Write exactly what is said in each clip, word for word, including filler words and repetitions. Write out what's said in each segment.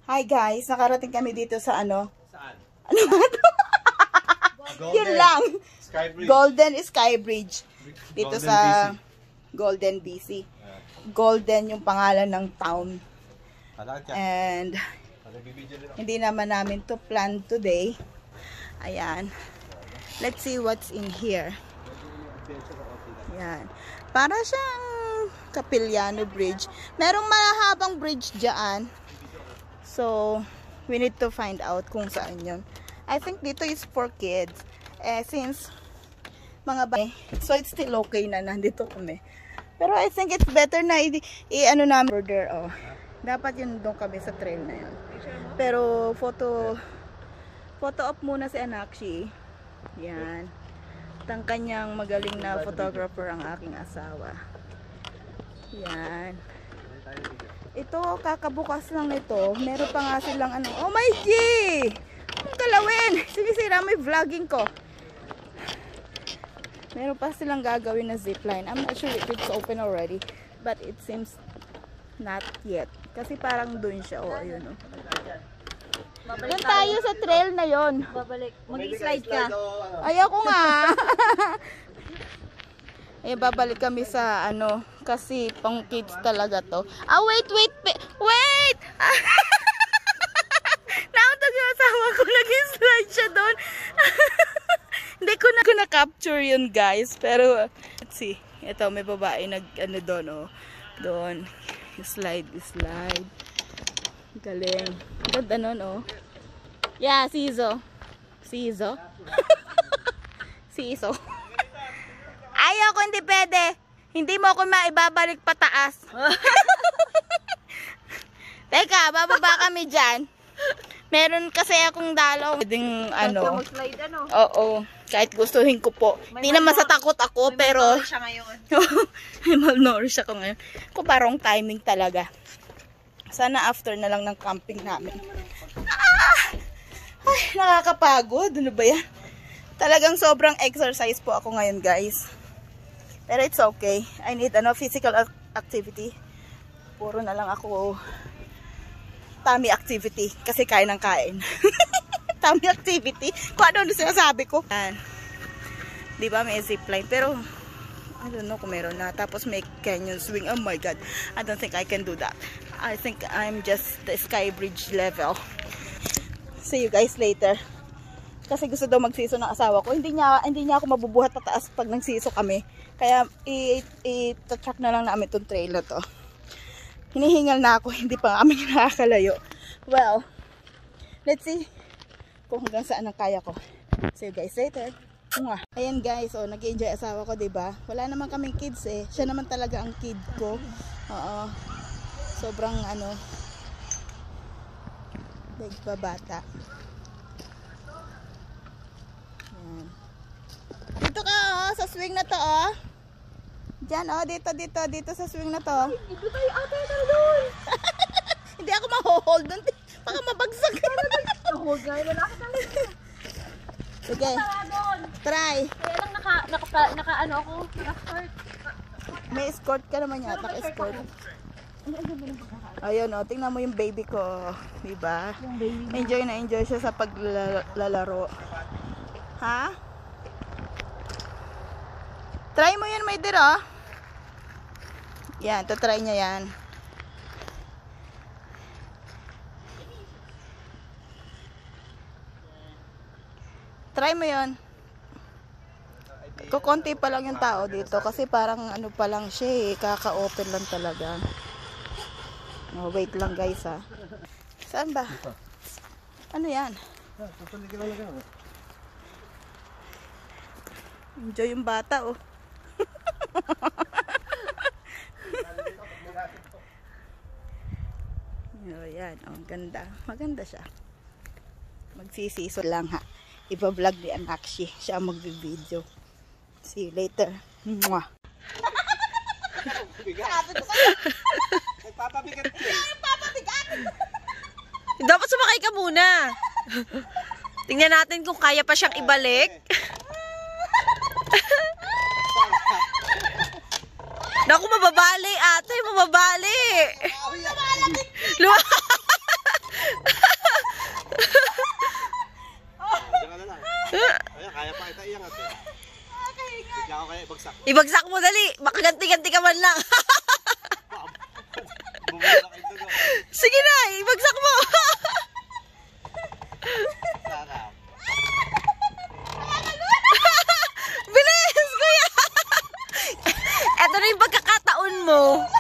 Hi guys, nakarating kami dito sa ano? Saan? Ano ba ito? Yun lang. Sky Bridge. Golden Sky Bridge. Dito Golden sa B C. Golden B C. Golden yung pangalan ng town. And hindi naman namin to plan today. Ayan. Let's see what's in here. Ayan. Para siyang Capiliano Bridge. Merong mahabang bridge dyan. So, we need to find out kung saan yun. I think dito is for kids. Eh, since mga ba, so it's still okay na nandito kami. Pero I think it's better na i-ano namin further. Oh. Dapat yun doon kami sa trail na yun. Pero photo photo op muna si Anakshi. Yan. Tang kanyang magaling na photographer ang aking asawa. Yan. Ito, kakabukas lang nito. Meron pa nga silang ano. Oh my G! Ang galawin! Sinisira mo yung vlogging ko. Meron pa silang gagawin na zipline. I'm not sure if it's open already. But it seems not yet. Kasi parang dun siya. Oh, ayun oh. Doon tayo sa trail na yon. Babalik. Mag-slide ka. Ayoko nga. Eh, babalik kami sa ano, kasi pang kids talaga to. Ah, wait, wait, wait! Naundag yung asawa ko, nag-slide siya doon. Hindi ko na, ko na capture yun, guys. Pero, let's see. Ito, may babae nag, ano doon, oh. Doon. Slide, slide. Galing. Ganda nun, oh. Yeah, Sizo. Sizo. Sizo. Ayaw ko, hindi pwede. Hindi mo ako maibabalik pataas. Teka, bababa kami dyan. Meron kasi akong dalaw. Pwedeng ano. Mag-slide ano? Oo. Kahit gustuhin ko po. Hindi naman sa takot ako, may pero malnourished siya ngayon. may malnourished ako ngayon. Kung parang timing talaga. Sana after na lang ng camping namin. Ah! Ay, nakakapagod. Ano ba yan? Talagang sobrang exercise po ako ngayon, guys. Pero it's okay. I need ano, physical activity. Puro na lang ako tummy activity. Kasi kain ng kain. Tummy activity. Kung ano na sinasabi ko. Yan. Diba may zipline. Pero I don't know kung meron na. Tapos may canyon swing. Oh my God. I don't think I can do that. I think I'm just the Sky Bridge level. See you guys later. Kasi gusto daw magsiso ng asawa ko. Hindi niya, hindi niya ako mabubuhat pataas pag nagsiso kami. Kaya i-track na lang namin itong trail na to. Hinihingal na ako. Hindi pa kami nakakalayo. Well, let's see kung hanggang saan ang kaya ko. See you guys later. Mwah. Ayan guys, oh, nag-enjoy asawa ko, diba? Wala naman kaming kids eh. Siya naman talaga ang kid ko. Oo. Sobrang ano, big pa bata. Yan. Dito ka oh, sa swing na to oh. Diyan oh, dito, dito, dito sa swing na to. Dito tayo ate, tara doon. Hindi ako ma-hold doon. Baka mabagsak. Hold nga, lalaki talaga. Sige. Tara doon. Try. Kaya lang naka, naka, naka ano ako, naka-skirt. May escort ka naman yata, escort. Ayun oh, tingnan mo yung baby ko, di ba? Yung baby. Enjoy na enjoy siya sa paglalaro. Ha? Try mo yan, may dear oh. Yan, to try niya yan. Try mo yon. Kukunti pa lang yung tao dito kasi parang ano pa lang siya eh, kaka-open lang talaga. Oh, wait lang guys ha. Saan ba? Ano yan? Enjoy yung bata oh. Oh, yan. Oh, ganda. Maganda siya. Magsisiso lang ha. Iba-vlog ni Anakshi. Siya ang magbi-video. See you later. Mwah. Nagpapabigat ka. Nagpapabigat! Dapat sumakay ka muna. Tingnan natin kung kaya pa siyang ibalik. Naku, mababali ate, mababali. One lang. Sige na, ibagsak mo. Bilis, kuya. Eto na yung pagkakataon mo.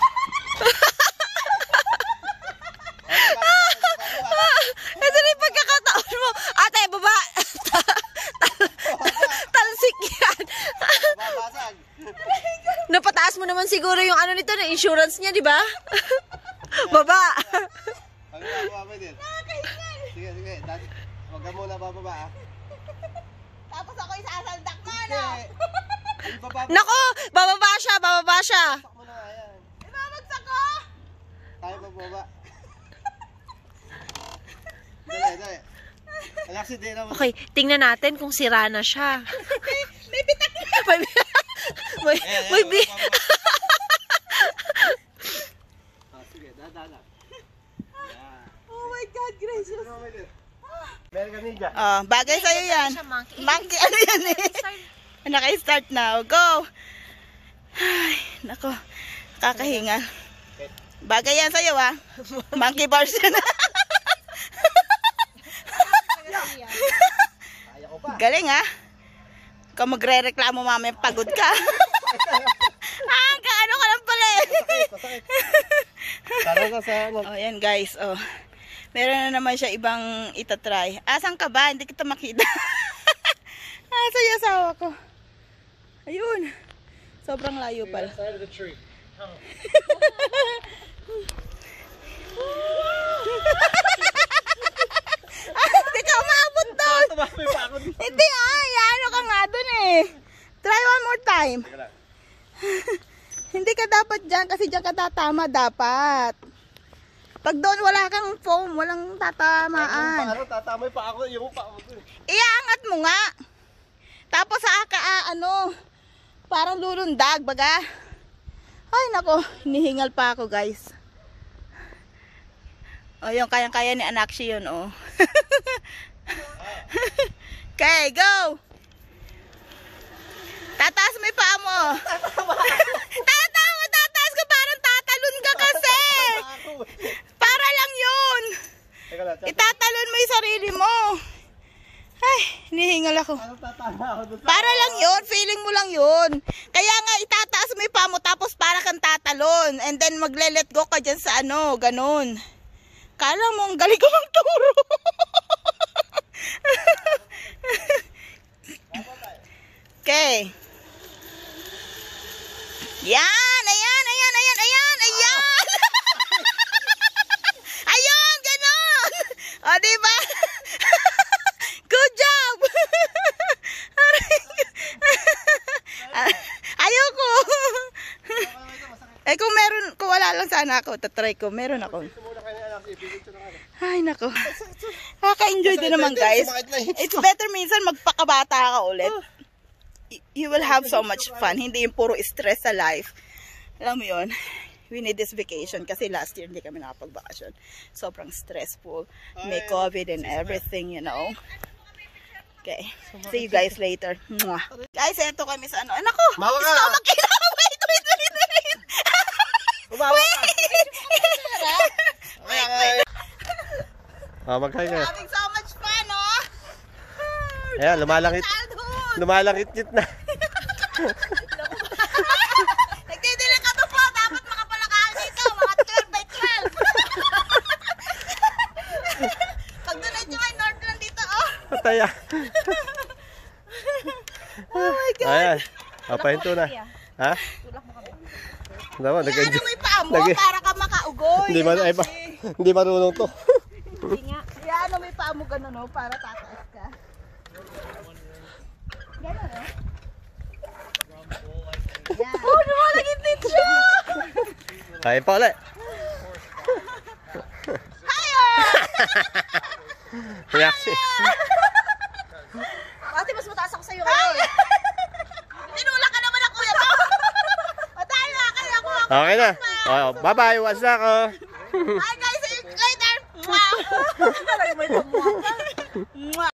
Ito na yung pagkakataon mo. Ate, baba. Talsik yan. Napataas mo naman siguro yung ano nito, na insurance niya, di ba? Baba. Sige, sige. Huwag ka muna bababa, ah. Tapos ako isasaldak mo, no? Nako, bababa siya, bababa siya. Saksak mo na nga yan. Ibabagsak ko! Tayo pa baba. Dali, dali. Alexi, di naman. Okay, tingnan natin kung sira na siya. May bitak na! May, may, may, may, Ah, sige, dadala. Oh my God, gracious. Meron ka ninja. Oh, bagay sa'yo yan. Monkey, ano yan eh? Naka-start na. Go! Ay, nako. Kakahinga. Bagay yan sa'yo, ah. Monkey bars yan. Kaya ko pa. Galing, ah. Kung magre-reklamo mamaya, pagod ka. Ah, kaano ka lang pala eh. Pasakit. Tara ka sa ano. Oh, yan guys. Oh. Meron na naman siya ibang itatry. Asan ka ba? Hindi kita makita. Asa yung asawa ko? Ayun. Sobrang layo pala. Side of the tree. Ah, hindi ka umabot doon. Tumami pa ako dito. Hindi ah. Ano ka nga doon eh. Try one more time. Teka lang. Hindi ka dapat dyan kasi dyan ka tatama dapat. Pag doon wala kang foam, walang tatamaan. Paano tatamay pa ako? Yung pa ako. Iangat mo nga. Tapos sa aka, ah, ano, parang lulundag, baga. Ay, nako, hinihingal pa ako, guys. O, yung kayang-kaya ni Anakshi yun, oh. Okay, go! Tataas mo yung paa mo. Tataas mo, tataas ka, parang tatalon ka kasi. Para lang yun. Teka lang. Itatalon mo yung sarili mo. Ay, hinihingal ako. Ano tatama ako doon? Para lang yun, feeling mo lang yun. Kaya nga itataas mo yung paa mo tapos para kang tatalon. And then magle-let go ka dyan sa ano, ganun. Kala mo, ang galing ko magturo. Okay. Yan, ayan, ayan, ayan, ayan, ayan. Ayun, ganun. O, diba? Good job! Ayoko! Eh kung meron, kung wala lang sana ako, tatry ko, meron ako. Ay nako. Kaka-enjoy din naman guys. It's better minsan magpakabata ka ulit. You will have so much fun. Hindi yung puro stress sa life. Alam mo yun? We need this vacation kasi last year hindi kami nakapagbakasyon. Sobrang stressful. May COVID and everything, you know. Okay. See you guys later. Mwah. Guys, eto kami sa ano. Ay, nako! Mawa ka! Stomach kina! Wait, wait, wait, wait! Umawa ka! Wait, wait! Ah, mag-hi ka. Having so much fun, oh! Ayan, lumalangit. Childhood! Lumalangit-ngit na. Nagdidili ka to po. Dapat makapalakahan dito. Mga twelve by twelve. Pag doon nyo ay Northland dito, oh! Pataya. Oh my God! Ayan. Papahinto na. Ha? Naman, Iyan nag-enjoy. mo yung paa mo Nag- para ka makaugoy. Hindi man, ay, ba- hindi marunong to. Iyan mo yung paa mo ganun, oh, para tataas ka. Ganun, oh. Yan. Oh, lumalagit din siya! Kain pa ulit. Hiya! Reaksi. Ate, mas mataas ako sa'yo kayo. Tinulak ka naman ang kuya mo! Matay na kayo ako ako. Okay na. Oh, bye-bye. Watch na ako. Bye guys, see you later! Mwah! Talagang may tamuha ka. Mwah!